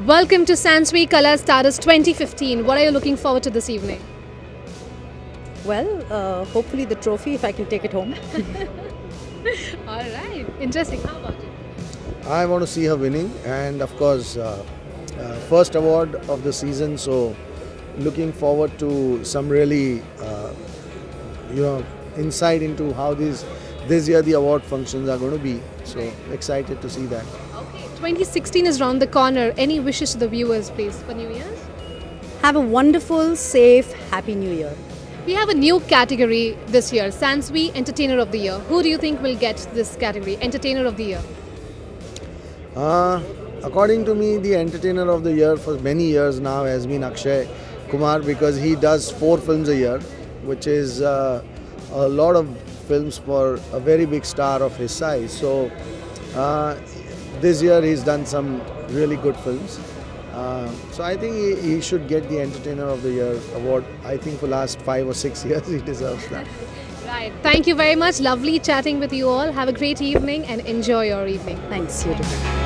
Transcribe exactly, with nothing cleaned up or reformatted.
Welcome to Sansvi Color Stardust twenty fifteen. What are you looking forward to this evening? Well, uh, hopefully the trophy if I can take it home. All right, interesting. How about you? I want to see her winning, and of course, uh, uh, first award of the season. So, looking forward to some really, uh, you know, insight into how these this year the award functions are going to be. So, excited to see that. Okay, twenty sixteen is round the corner. Any wishes to the viewers, please, for New Year's? Have a wonderful, safe, happy New Year. We have a new category this year, Sansvi Entertainer of the Year. Who do you think will get this category, Entertainer of the Year? Uh, according to me, the entertainer of the year for many years now has been Akshay Kumar, because he does four films a year, which is uh, a lot of films for a very big star of his size. So uh, this year he's done some really good films. Uh, so I think he, he should get the Entertainer of the Year award. I think for last five or six years he deserves that. Right. Thank you very much. Lovely chatting with you all. Have a great evening and enjoy your evening. Thanks, you too.